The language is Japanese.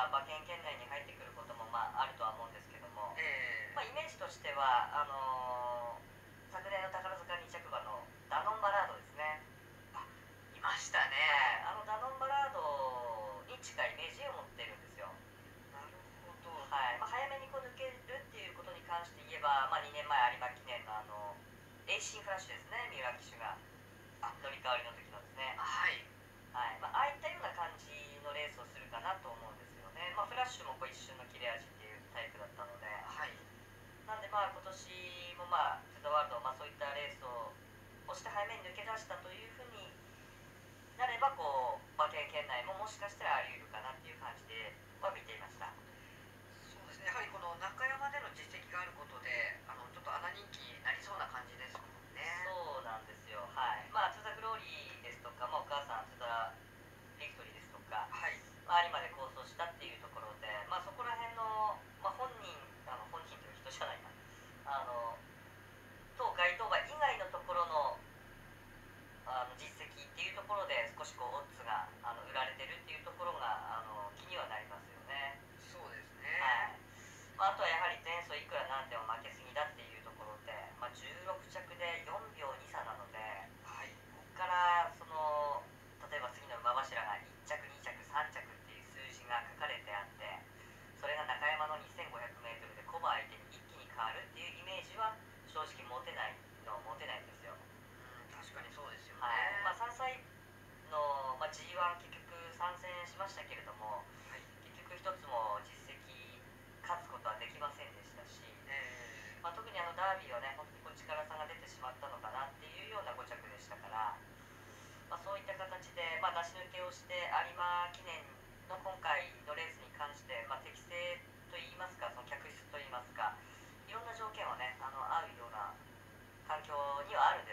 馬券圏内に入ってくることも、あるとは思うんですけども、イメージとしては昨年の宝塚2着馬のダノンバラードですね。 いましたね。 ダノンバラードに近いイメージを持ってるんですよ。 なるほど。 はい。早めにこう抜けるっていうことに関して言えば、2年前有馬記念のエイシンフラッシュですね、三浦騎手が乗り換わりの時のですね。 はい。 はい。ああいったような感じのレースをするかなと思うんですよね。フラッシュもこう一瞬の切れ味っていうタイプだったので、 はい。 なんで今年もトゥザワールド、そういったレースを押して早めに抜け出したというふうになれば、こう馬券圏内ももしかしたらあり得るかなっていう感じでは見ていました。 そうですね。やはりこの中山での実績があることで、ちょっと穴人気になりそうな感じですもんね。 そうなんですよ。はい。トゥザグローリーですとか、お母さんトゥザビクトリーですとか、 はい。 有馬で構想したっていうところで、そこら辺の、本人という人じゃないな、当該当馬以外のところの実績っていうところで少しこうオッズが売られてるっていうところが気にはなりますよね。 そうですね。 はい。あとはやはり前走いくらなんでも負けすぎだっていうところで、16着で4秒2差なので、 はい。 ここから例えば次の馬柱が1着2着3着っていう数字が書かれてあって、それが中山の 2500m でコバ相手に一気に変わるっていうイメージは正直持てないんですよ。 確かにそうですよね。 はい。3歳の、G1 結局参戦しましたけれども、 はい。 結局一つも実績勝つことはできませんでしたし、特にダービーはね、本当にこう力差が出てしまったのかなっていうような5着でしたから、そういった形で、出し抜けをして有馬記念の今回のレースに関して、適正といいますか、その客室といいますか、いろんな条件をね合うような環境にはあるん